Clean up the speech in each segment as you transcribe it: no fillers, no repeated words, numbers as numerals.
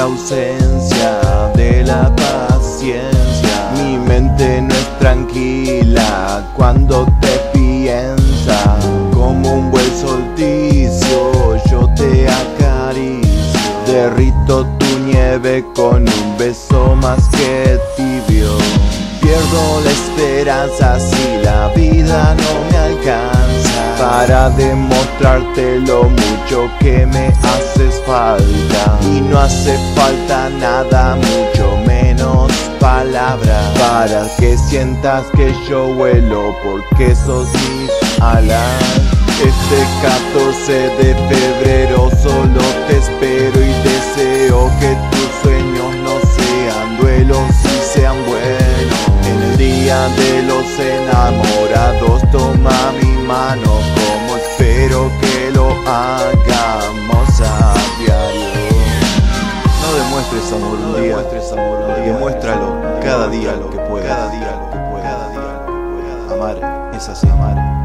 la ausencia de la paciencia. Mi mente no es tranquila cuando te piensa. Como un buen solsticio yo te acaricio. Derrito tu nieve con un beso más que tibio. Pierdo la esperanza si la vida no me alcanza para demostrarte lo mucho que me haces falta. Y no hace falta nada, mucho menos palabras, para que sientas que yo vuelo porque sos mis alas. Este 14 de febrero solo te espero y deseo que tus sueños no sean duelos y sean buenos. En el día de los enamorados toma mi mano, como espero que lo hagamos a diario. No demuestres amor un día, demuéstralo cada día lo que puedas. Amar es así, amar.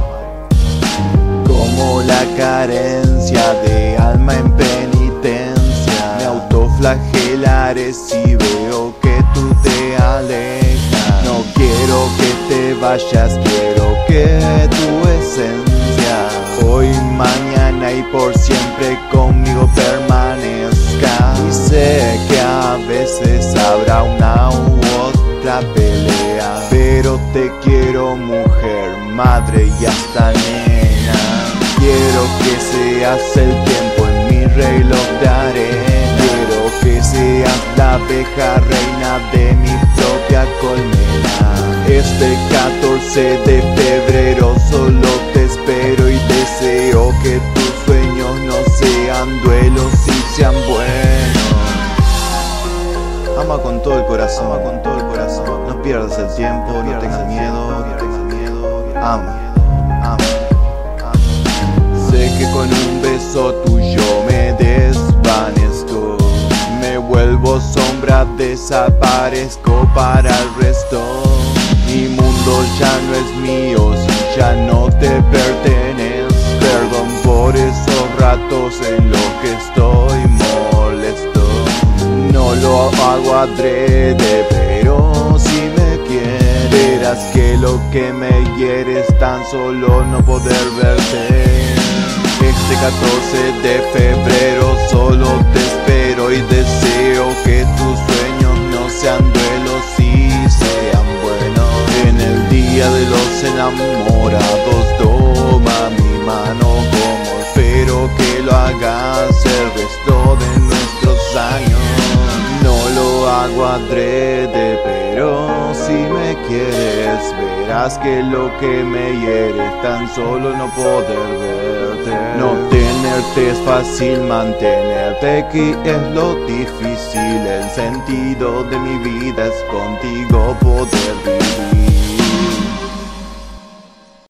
Como la carencia de alma en penitencia, me autoflagelaré si veo que tú te alejas. No quiero que te vayas, quiero que tu esencia hoy, mañana y por siempre conmigo permanezca. Y sé que a veces habrá una u otra pelea, pero te quiero mujer, madre y hasta nena. Quiero que seas el tiempo en mi reloj de arena. Quiero que seas la abeja reina de mi propia colmena. Este 14 de febrero solo te espero y deseo que tus sueños no sean duelos y sean buenos. Ama con todo el corazón, no pierdas el tiempo, no tengas miedo, ama. Sé que con un beso tuyo me desvanezco, me vuelvo sombra, desaparezco para el resto. Mi mundo ya no es mío si ya no te pertenezco. Perdón por esos ratos en los que estoy molesto. No lo hago adrede, pero si me quieres, verás que lo que me hiere es tan solo no poder verte. Este 14 de febrero solo te espero y deseo que tus sueños no sean duelos y sean buenos. En el día de los enamorados toma mi mano, como espero que lo hagas el resto de nuestros años. No lo hago adrede, pero si me quieres, verás que lo que me hiere es tan solo no poder verte. No tenerte es fácil, mantenerte aquí es lo difícil. El sentido de mi vida es contigo poder vivir.